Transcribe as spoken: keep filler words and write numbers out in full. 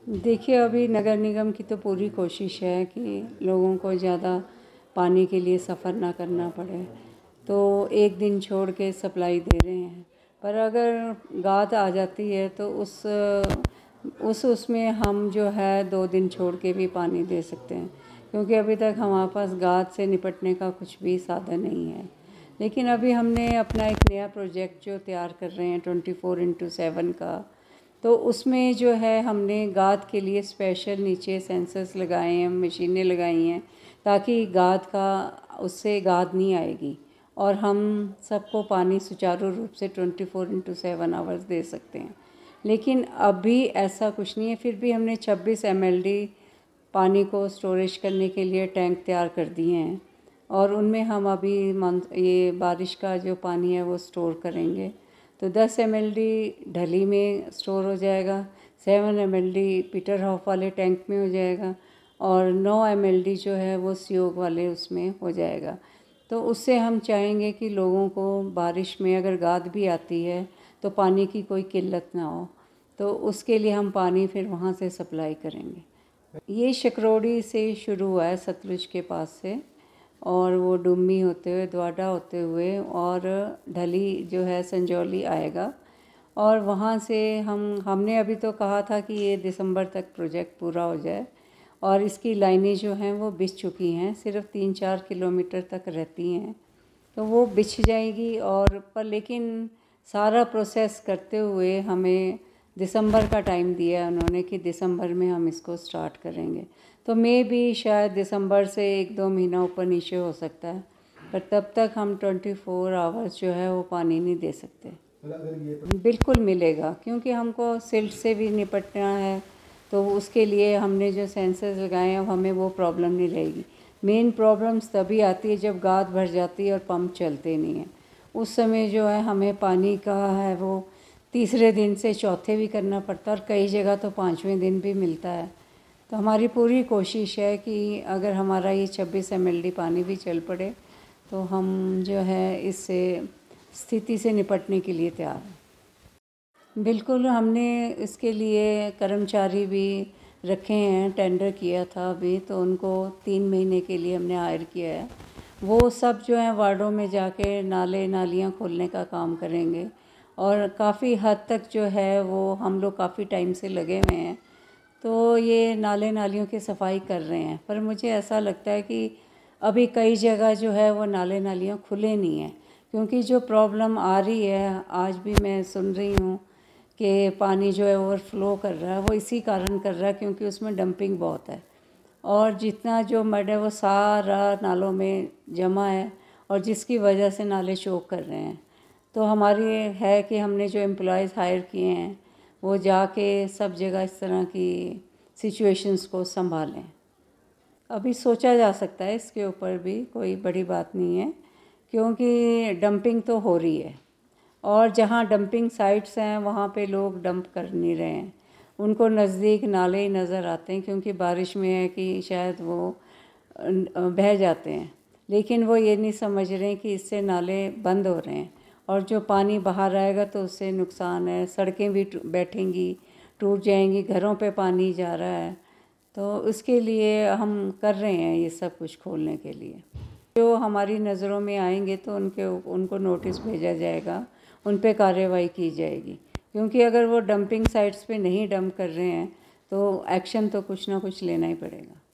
देखिए, अभी नगर निगम की तो पूरी कोशिश है कि लोगों को ज़्यादा पानी के लिए सफ़र ना करना पड़े, तो एक दिन छोड़ के सप्लाई दे रहे हैं। पर अगर गाद आ जाती है तो उस उस उसमें हम जो है दो दिन छोड़ के भी पानी दे सकते हैं, क्योंकि अभी तक हमारे पास गाद से निपटने का कुछ भी साधन नहीं है। लेकिन अभी हमने अपना एक नया प्रोजेक्ट जो तैयार कर रहे हैं ट्वेंटी फोर इंटू सेवन का, तो उसमें जो है हमने गाद के लिए स्पेशल नीचे सेंसर्स लगाए हैं, मशीनें लगाई हैं, ताकि गाद का उससे गाद नहीं आएगी और हम सबको पानी सुचारू रूप से twenty four into seven hours दे सकते हैं। लेकिन अभी ऐसा कुछ नहीं है, फिर भी हमने छब्बीस एम एल डी पानी को स्टोरेज करने के लिए टैंक तैयार कर दिए हैं और उनमें हम अभी ये बारिश का जो पानी है वो स्टोर करेंगे। तो दस एम एल डी ढली में स्टोर हो जाएगा, सेवन एम एल डी पीटर हॉफ वाले टैंक में हो जाएगा और नौ एम एल डी जो है वो सियोग वाले उसमें हो जाएगा। तो उससे हम चाहेंगे कि लोगों को बारिश में अगर गाद भी आती है तो पानी की कोई किल्लत ना हो, तो उसके लिए हम पानी फिर वहाँ से सप्लाई करेंगे। ये शकरोड़ी से शुरू हुआ है, सतलुज के पास से, और वो डुम्मी होते हुए द्वाडा होते हुए और ढली जो है संजौली आएगा। और वहाँ से हम हमने अभी तो कहा था कि ये दिसंबर तक प्रोजेक्ट पूरा हो जाए और इसकी लाइनें जो हैं वो बिछ चुकी हैं, सिर्फ तीन चार किलोमीटर तक रहती हैं, तो वो बिछ जाएगी। और पर लेकिन सारा प्रोसेस करते हुए हमें दिसंबर का टाइम दिया है उन्होंने कि दिसंबर में हम इसको स्टार्ट करेंगे। तो मे भी शायद दिसंबर से एक दो महीना ऊपर नीचे हो सकता है, पर तब तक हम ट्वेंटी फोर आवर्स जो है वो पानी नहीं दे सकते। बिल्कुल मिलेगा, क्योंकि हमको सिल्ट से भी निपटना है, तो उसके लिए हमने जो सेंसर्स लगाए हैं हमें वो प्रॉब्लम नहीं रहेगी। मेन प्रॉब्लम्स तभी आती है जब गाद भर जाती है और पंप चलते नहीं हैं। उस समय जो है हमें पानी का है वो तीसरे दिन से चौथे भी करना पड़ता है और कई जगह तो पाँचवें दिन भी मिलता है। तो हमारी पूरी कोशिश है कि अगर हमारा ये छब्बीस एम एल डी पानी भी चल पड़े तो हम जो है इससे स्थिति से निपटने के लिए तैयार हैं। बिल्कुल, हमने इसके लिए कर्मचारी भी रखे हैं, टेंडर किया था अभी, तो उनको तीन महीने के लिए हमने हायर किया है। वो सब जो है वार्डों में जाके नाले नालियाँ खोलने का काम करेंगे और काफ़ी हद तक जो है वो हम लोग काफ़ी टाइम से लगे हुए हैं, तो ये नाले नालियों की सफाई कर रहे हैं। पर मुझे ऐसा लगता है कि अभी कई जगह जो है वो नाले नालियाँ खुले नहीं हैं, क्योंकि जो प्रॉब्लम आ रही है आज भी मैं सुन रही हूँ कि पानी जो है ओवरफ्लो कर रहा है, वो इसी कारण कर रहा है क्योंकि उसमें डंपिंग बहुत है और जितना जो मड है वो सारा नालों में जमा है और जिसकी वजह से नाले चोक कर रहे हैं। तो हमारी है कि हमने जो एम्प्लॉयज़ हायर किए हैं वो जाके सब जगह इस तरह की सिचुएशंस को संभालें। अभी सोचा जा सकता है इसके ऊपर भी, कोई बड़ी बात नहीं है, क्योंकि डंपिंग तो हो रही है और जहाँ डंपिंग साइट्स हैं वहाँ पे लोग डंप कर नहीं रहे हैं, उनको नज़दीक नाले ही नज़र आते हैं, क्योंकि बारिश में है कि शायद वो बह जाते हैं। लेकिन वो ये नहीं समझ रहे हैं कि इससे नाले बंद हो रहे हैं और जो पानी बाहर आएगा तो उससे नुकसान है, सड़कें भी बैठेंगी, टूट जाएंगी, घरों पे पानी जा रहा है। तो उसके लिए हम कर रहे हैं ये सब कुछ खोलने के लिए। जो हमारी नज़रों में आएंगे तो उनके उनको नोटिस भेजा जाएगा, उन पे कार्रवाई की जाएगी, क्योंकि अगर वो डंपिंग साइट्स पे नहीं डंप कर रहे हैं तो एक्शन तो कुछ ना कुछ लेना ही पड़ेगा।